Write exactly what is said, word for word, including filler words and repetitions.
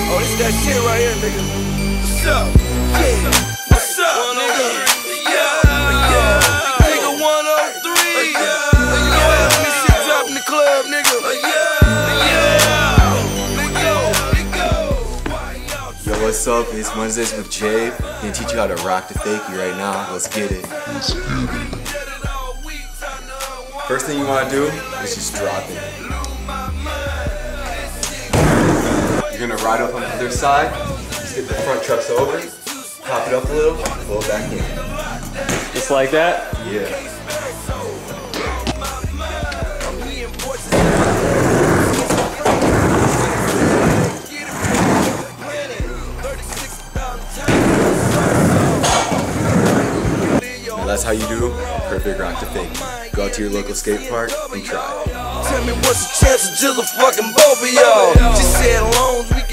Oh, this that shit right here, nigga. What's up? Yeah. What's up, nigga? Yeah, yeah. Nigga one oh three. Yeah, when this shit drop in the club, nigga. Yeah, yeah. Let go, let go. Yo, what's up? It's Wednesdays with Jabe. Gonna teach you how to rock the fakie right now. Let's get it. First thing you want to do is just drop it. You're gonna ride up on the other side, just get the front trucks over, pop it up a little, pull it back in. Just like that? Yeah. Now that's how you do a perfect rock to fake. Go out to your local skate park and try it. Tell me what's the chance of just a fucking both of y'all? She said loans, we